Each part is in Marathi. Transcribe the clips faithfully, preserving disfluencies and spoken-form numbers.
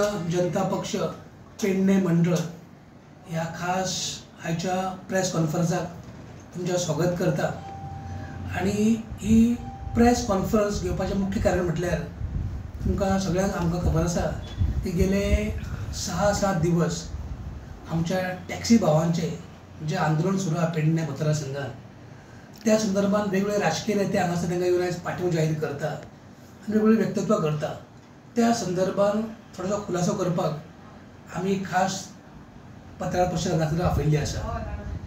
जनता पक्ष पेडणे मंडळ ह्या खास आयच्या प्रेस कॉन्फरन्साक तुमचें स्वागत करता। आणि ही प्रेस कॉन्फरन्स घेवपाचें मुख्य कारण म्हटल्यार तुमकां सगळ्यांक आमकां खबर आसा की गेले सहा सात दिवस आमच्या टॅक्सी भावांचे जे आंदोलन सुरू आहा पेडणे मतदारसंघात त्या संदर्भात वेगवेगळे राजकीय नेते हांगासर तांकां येवन आयज पाठिंबो जाहीर करता आनी वेगवेगळी व्यक्तित्व करता। त्या संदर्भात थोडोसो खुलासो करपाक आमी खास पत्रकार परिशद हांगासर आपयल्ली आसा।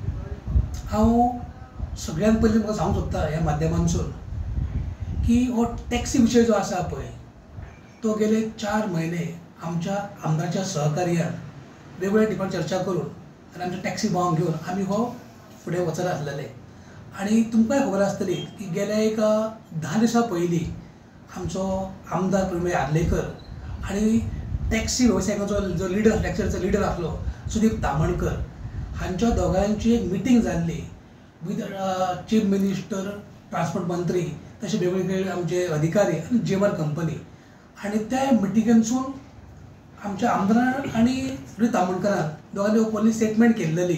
हांव सगळ्यांत पयलीं म्हाका सांगूंक सोदता ह्या माध्यमांतसून की हो टॅक्सी विशय जो आसा पळय तो गेले चार म्हयने आमच्या आमदाराच्या सहकार्यान वेगवेगळ्या ठिकाणी चर्चा करून आनी आमच्या टॅक्सी भावांक घेवन आमी हो फुडें वचत आसलेले। आनी तुमकांय खबर आसतली की गेल्या एक धा दिसां पयलीं आमचो आमदार प्रवीण आर्लेकर आनी टॅक्सी वेवसायिकांचो जो लिडर टॅक्सीचो लिडर आसलो सुदीप तामणकर हांच्या दोगांयची एक मिटींग जाल्ली विथ चीफ मिनिस्टर ट्रान्सपोर्ट मंत्री तशें वेगवेगळे आमचे अधिकारी आनी जी एम आर कंपनी। आनी त्या मिटिंगेंतसून आमच्या आमदारान आनी सुदीप तामणकरान दोगांनी ओपनली स्टेटमेंट केल्लेली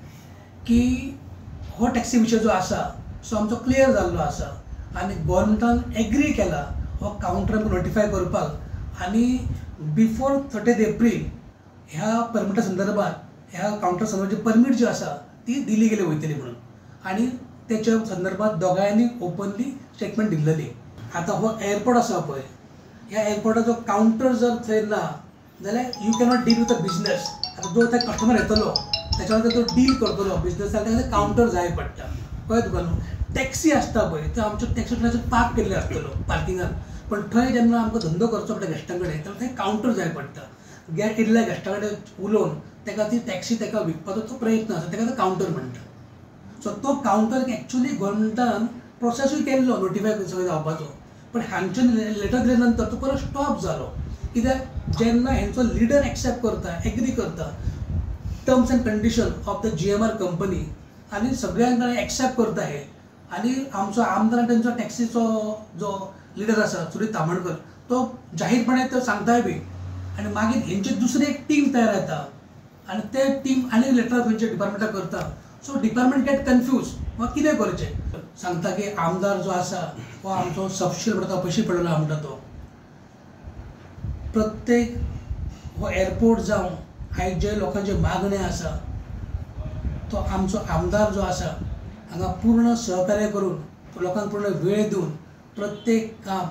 की हो टॅक्सी विशय जो आसा सो आमचो क्लियर जाल्लो आसा आनी गोवोरमेंटान एग्री केला हो कावंटर नोटिफाय करपाक आनी बिफोर थर्टीथ एप्रील ह्या परमिटा संदर्भात ह्या कावंटर संदर्भात परमीट जी आसा ती दिली गेली वयतली म्हणून आनी तेच्या संदर्भात दोगांयनी ओपनली स्टेटमेंट दिल्लेली। आतां हो एअरपोर्ट आसा पळय ह्या एअरपोर्टाचो कावंटर जर थंय ना जाल्यार you cannot deal with a business. आतां जो थंय कस्टमर येतलो त्याच्या वांगडा तो डील करतलो बिजनेसाक ताका कावंटर जाय पडटा कळ्ळें तुका न्हू। टॅक्सी आसता पळय तो आमच्यो टॅक्सी पार्क केल्ले आसतलो पार्किंगान पण थंय जेन्ना आमकां धंदो करचो पडटा गेस्टां कडेन जाल्यार थंय कावंटर जाय पडटा। गेट येयल्ल्या गेस्टां कडेन उलोवन ताका ती टॅक्सी ताका विकपाचो तो प्रयत्न आसा ताका तो कावंटर म्हणटा। सो तो कावंटर एक्चुअली गोवोरमेंटान प्रोसेसूय केल्लो नोटिफाय सगळें जावपाचो पण हांचे लेटर दिले नंतर तो परत स्टॉप जालो कित्याक जेन्ना हेंचो लिडर एक्सेप्ट करता एग्री करता terms and condition of the G M R company आनी सगळ्यांक एक्सेप्ट करता हे आनी आमचो आमदार तेंचो टॅक्सीचो जो लिडर आसा सुदीप तामणकर तो जाहीरपणे तो सांगताय बी आनी मागीर हेंची दुसरी एक टीम तयार जाता आनी ते टीम आनी लेटर खंयच्या डिपार्टमेंटाक करता। सो डिपार्टमेंट गेट कन्फ्यूज वा कितें करचें सांगता की आमदार जो आसा हो आमचो सपशील म्हणटा तो पयशे पडलेलो म्हणटा तो प्रत्येक हो एअरपोर्ट जावं आयज जे लोकांचे मागणे आसा तो आमचो आमदार जो आसा हांगा पूर्ण सहकार्य करून लोकांक पूर्ण वेळ दिवन प्रत्येक काम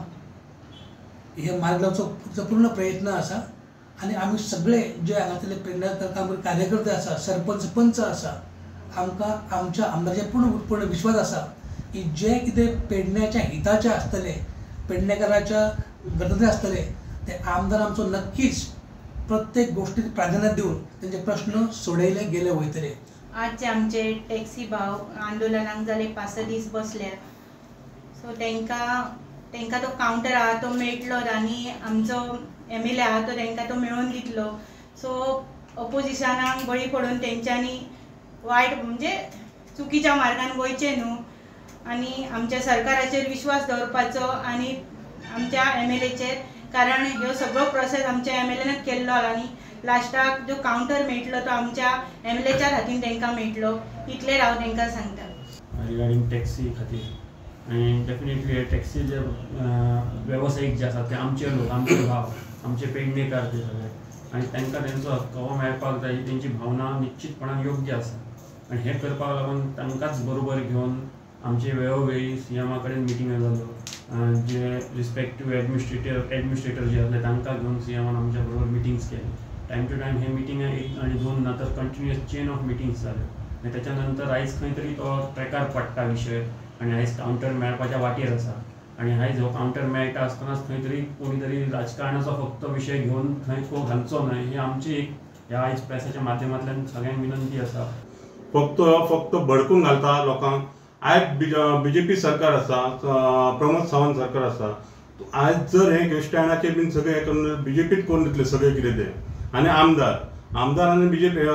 हे मार्गाचो पूर्ण प्रयत्न आसा आनी आमी सगळे जे हांगासरले पेडणे कार्यकर्ते आसा सरपंच पंच आसा आमकां आमच्या आमदाराचेर पूर्ण पूर्ण विश्वास आसा की जे कितें पेडण्याच्या हिताचें आसतलें पेडणेकाराच्या गरजेचें आसतलें ते आमदार आमचो नक्कीच प्रत्येक गोष्टीक प्राधान्य दिवन तेंचे प्रश्न सोडयले गेले वयतले। आज आमचे टॅक्सी भाव आंदोलनाक जाले पांच स दीस बसले सो तांकां तांकां तो कावंटर आहा तो मेळटलो आनी आमचो एम एल ए आहा तो तांकां तो मेळोवन दितलो। सो ऑपोजिशनाक बळी पडून तेंच्यांनी वायट म्हणजे चुकीच्या मार्गान वयचें न्हू आनी आमच्या सरकाराचेर विश्वास दवरपाचो आनी आमच्या एम एल एचेर कारण ह्यो सगळो प्रोसेस आमच्या एम एल एनाच केल्लो आनी लास्टाक जो कावंटर मेळटलो तो आमच्या एम एल एच्या हातीन तांकां मेळटलो इतलें हांव तांकां सांगता। रिगार्डिंग टॅक्सी खातीर आनी डेफिनेटली टॅक्सी जे वेवसायीक जे आसात ते आमचे लोक आमचे भाव आमचे पेडणेकार ते सगळे आनी तांकां तेंचो हक्क हो मेळपाक जाय तेंची भावना निश्चितपणान योग्य आसा आनी हें करपाक लागून तांकांच बरोबर घेवन आमचे वेळोवेळी सी एमा कडेन मिटिंग जाल्यो जे रिस्पेक्टीव एडमिनिस्ट्रेटर एडमिनिस्ट्रेटर जे आसले तांकां घेवन सी एमान आमच्या बरोबर मिटिंग्स केले। टायम टू टायम हे मिटिंगा एक आनी दोन नंतर कंटिन्युअस चेन ऑफ मिटिंग्स जाल्यो आनी तेच्या नंतर आयज खंय तरी तो ट्रॅकार पडटा विशय आनी आयज कावंटर मेळपाच्या वाटेर आसा आनी आयज हो कावंटर मेळटा आसतनाच खंय तरी कोणी तरी राजकारणाचो फक्त विशय घेवन थंय तो घालचो न्हय ही आमची एक ह्या आयज प्रेसाच्या माध्यमांतल्यान सगळ्यांक विनंती आसा। फक्त फक्त भडकून घालता लोकांक। आयज बीजेपी सरकार आसा प्रमोद सावंत सरकार आसा आयज जर हे गेस्टायनाचे बीन सगळे हे करून बीजेपीत करून दितले सगळे कितें ते आनी आमदार आमदार आनी बीजेपी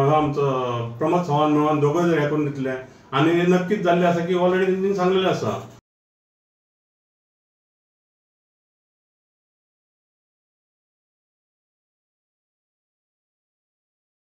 आमचो प्रमोद सावंत मेळोन दोगूय जर हे करून दितले आनी नक्कीच जाल्लें आसा की ऑलरेडी तेंच्यांनी सांगलेलें आसा